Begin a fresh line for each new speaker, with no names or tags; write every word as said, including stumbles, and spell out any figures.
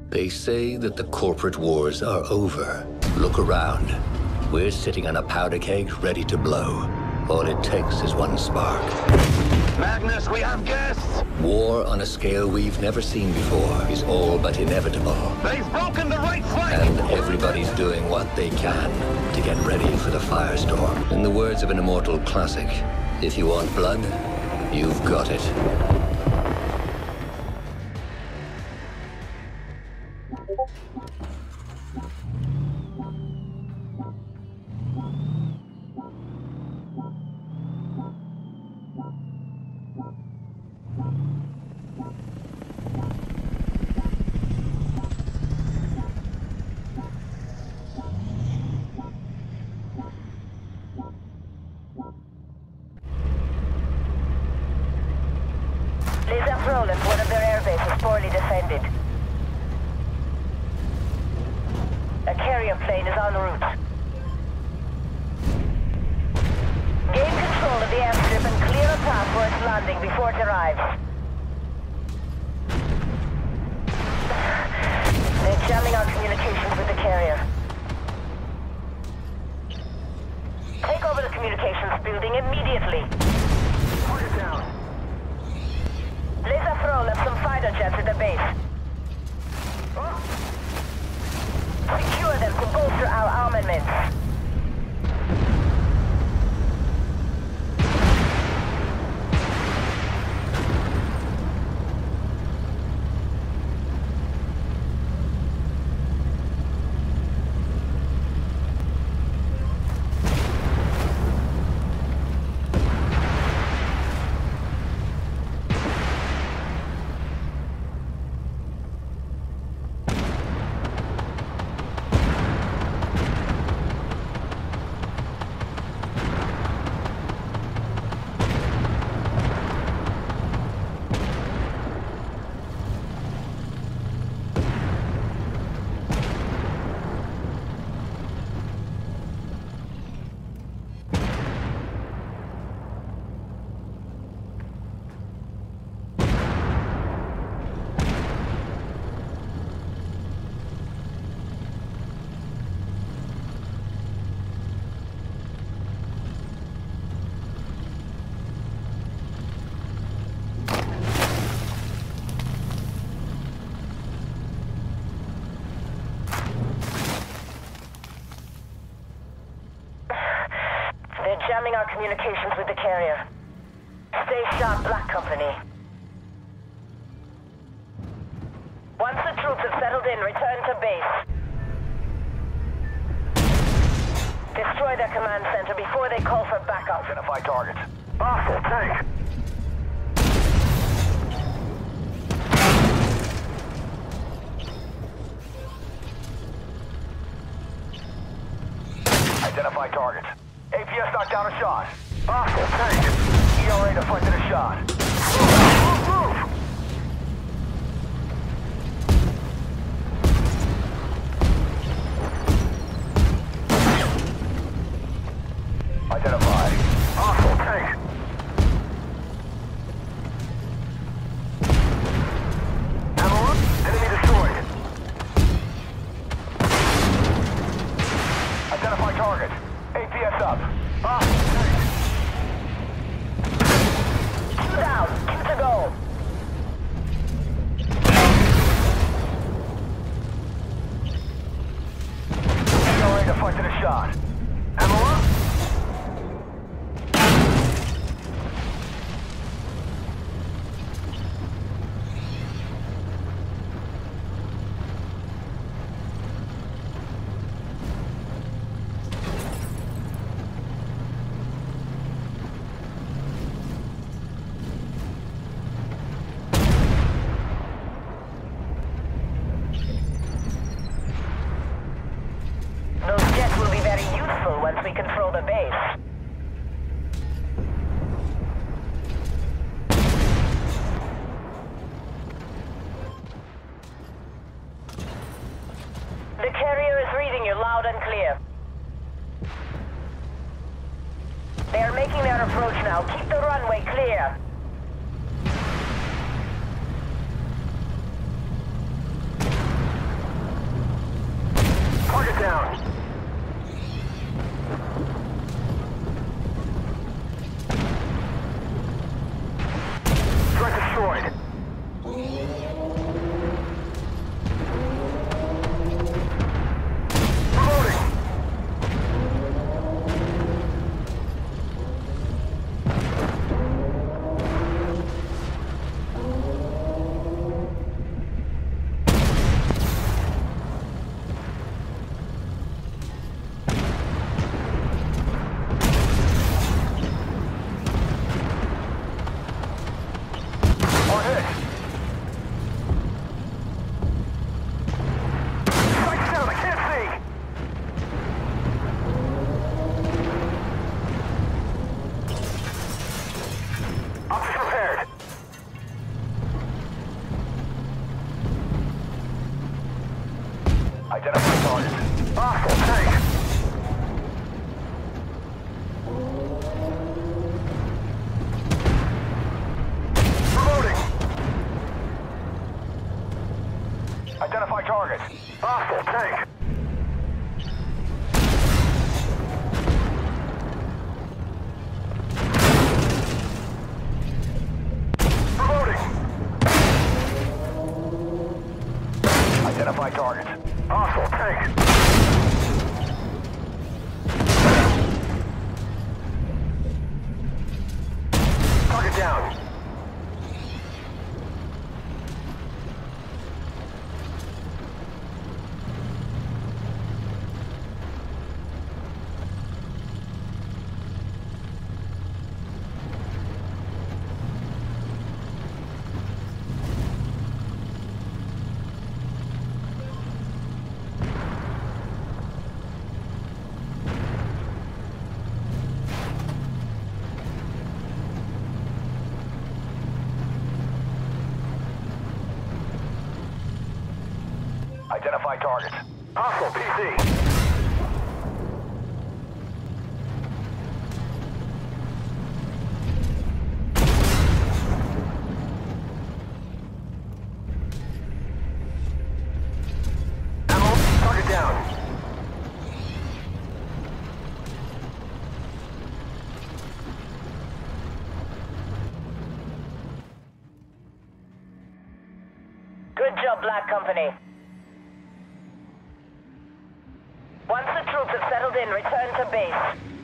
They say that the corporate wars are over. Look around. We're sitting on a powder keg ready to blow. All it takes is one spark.
Magnus, we have guests!
War on a scale we've never seen before is all but inevitable.
They've broken the right flank!
And everybody's doing what they can to get ready for the firestorm. In the words of an immortal classic, if you want blood, you've got it.
One of their air bases poorly defended. A carrier plane is en route. Gain control of the airstrip and clear a path for its landing before it arrives. They're jamming our communications with the carrier. Take over the communications building immediately. Target down. Laser throw left some fighter jets at the base. Secure them to bolster our armaments. Jamming our communications with the carrier. Stay sharp, Black Company. Once the troops have settled in, return to base. Destroy their command center before they call for backup.
Identify targets. Hostile tank! Identify targets. A P S knocked down a shot. Hostile tank. E L A deflected a shot. Move, move, move! Identify. Hostile tank. Ammo up. Enemy destroyed. Identify target. A P S up. Hostile tank.
Two down. Two to go.
E L A deflected a shot. Ammo up.
Those jets will be very useful once we control the base. The carrier is reading you loud and clear. They are making their approach now. Keep the runway clear.
Identify target. Hostile tank. Reloading. Identify target. Hostile tank. Reloading. Identify target. Hostile tank. Target down. Identify target. Hostile P C. Ammo. Target down.
Good job, Black Company. Once the troops have settled in, return to base.